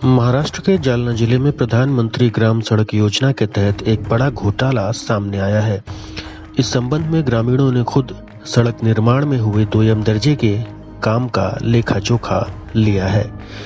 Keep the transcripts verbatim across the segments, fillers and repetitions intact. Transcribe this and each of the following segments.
महाराष्ट्र के जालना जिले में प्रधानमंत्री ग्राम सड़क योजना के तहत एक बड़ा घोटाला सामने आया है। इस संबंध में ग्रामीणों ने खुद सड़क निर्माण में हुए दोयम दर्जे के काम का लेखा जोखा लिया है।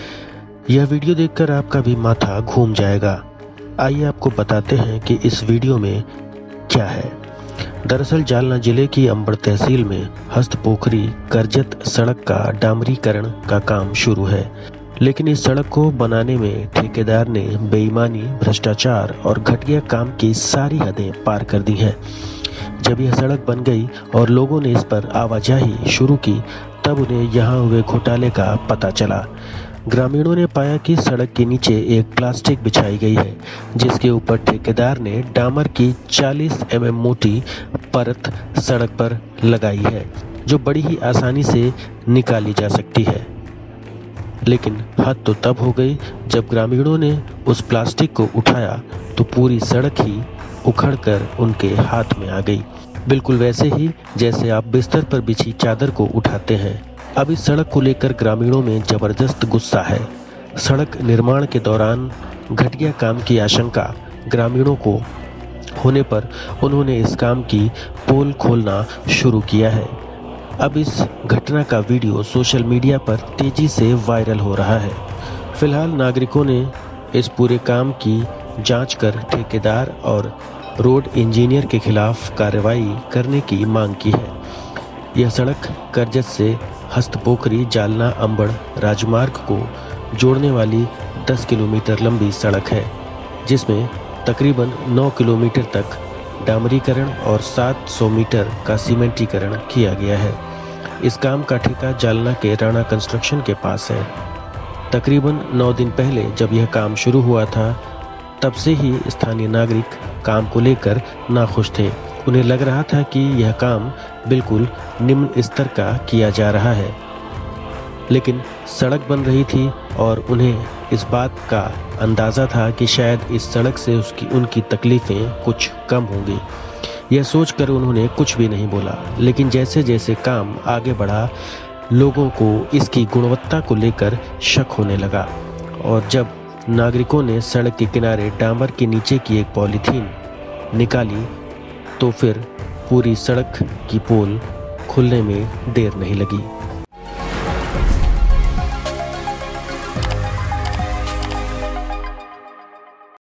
यह वीडियो देखकर आपका भी माथा घूम जाएगा। आइए आपको बताते हैं कि इस वीडियो में क्या है। दरअसल जालना जिले की अंबड़ तहसील में हस्तपोखरी करजत सड़क का डामरीकरण का काम शुरू है, लेकिन इस सड़क को बनाने में ठेकेदार ने बेईमानी, भ्रष्टाचार और घटिया काम की सारी हदें पार कर दी हैं। जब यह सड़क बन गई और लोगों ने इस पर आवाजाही शुरू की, तब उन्हें यहाँ हुए घोटाले का पता चला। ग्रामीणों ने पाया कि सड़क के नीचे एक प्लास्टिक बिछाई गई है, जिसके ऊपर ठेकेदार ने डामर की चालीस एम एम मोटी परत सड़क पर लगाई है, जो बड़ी ही आसानी से निकाली जा सकती है। लेकिन हद तो तब हो गई जब ग्रामीणों ने उस प्लास्टिक को उठाया तो पूरी सड़क ही उखड़कर उनके हाथ में आ गई, बिल्कुल वैसे ही जैसे आप बिस्तर पर बिछी चादर को उठाते हैं। अब इस सड़क को लेकर ग्रामीणों में जबरदस्त गुस्सा है। सड़क निर्माण के दौरान घटिया काम की आशंका ग्रामीणों को होने पर उन्होंने इस काम की पोल खोलना शुरू किया है। अब इस घटना का वीडियो सोशल मीडिया पर तेजी से वायरल हो रहा है। फिलहाल नागरिकों ने इस पूरे काम की जांच कर ठेकेदार और रोड इंजीनियर के खिलाफ कार्रवाई करने की मांग की है। यह सड़क करजत से हस्तपोखरी जालना अंबड़ राजमार्ग को जोड़ने वाली दस किलोमीटर लंबी सड़क है, जिसमें तकरीबन नौ किलोमीटर तक डामरीकरण और सात सौ मीटर का सीमेंटीकरण किया गया है। इस काम का ठेका जालना के राणा कंस्ट्रक्शन के पास है। तकरीबन नौ दिन पहले जब यह काम शुरू हुआ था, तब से ही स्थानीय नागरिक काम को लेकर नाखुश थे। उन्हें लग रहा था कि यह काम बिल्कुल निम्न स्तर का किया जा रहा है, लेकिन सड़क बन रही थी और उन्हें इस बात का अंदाज़ा था कि शायद इस सड़क से उसकी उनकी तकलीफ़ें कुछ कम होंगी। यह सोचकर उन्होंने कुछ भी नहीं बोला, लेकिन जैसे जैसे काम आगे बढ़ा, लोगों को इसकी गुणवत्ता को लेकर शक होने लगा। और जब नागरिकों ने सड़क के किनारे डामर के नीचे की एक पॉलीथीन निकाली, तो फिर पूरी सड़क की पोल खुलने में देर नहीं लगी।